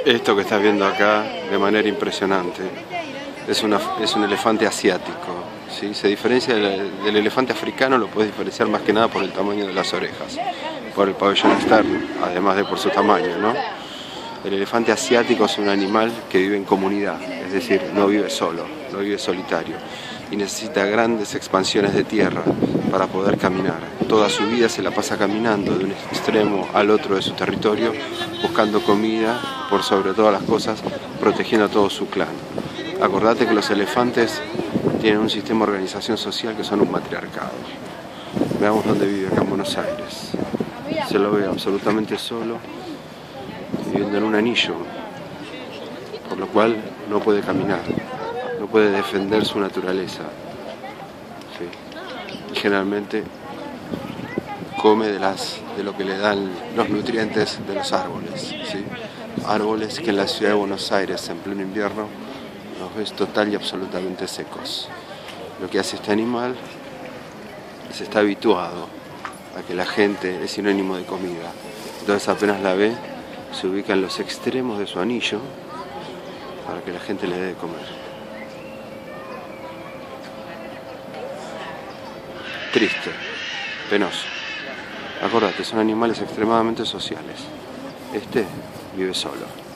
Esto que estás viendo acá de manera impresionante es un elefante asiático, ¿sí? Se diferencia del elefante africano, lo puedes diferenciar más que nada por el tamaño de las orejas, por el pabellón externo, además de por su tamaño, ¿no? El elefante asiático es un animal que vive en comunidad, es decir, no vive solo, no vive solitario y necesita grandes expansiones de tierra para poder caminar. Toda su vida se la pasa caminando de un extremo al otro de su territorio, buscando comida, por sobre todas las cosas, protegiendo a todo su clan. Acordate que los elefantes tienen un sistema de organización social que son un matriarcado. Veamos dónde vive acá en Buenos Aires. Se lo ve absolutamente solo, viviendo en un anillo, por lo cual no puede caminar, no puede defender su naturaleza, ¿sí? Y generalmente come de lo que le dan los nutrientes de los árboles, ¿sí? Árboles que en la ciudad de Buenos Aires en pleno invierno los ves total y absolutamente secos. Lo que hace este animal es está habituado a que la gente es sinónimo de comida, entonces apenas la ve se ubica en los extremos de su anillo para que la gente le dé de comer. Triste, penoso. Acordate, son animales extremadamente sociales. Este vive solo.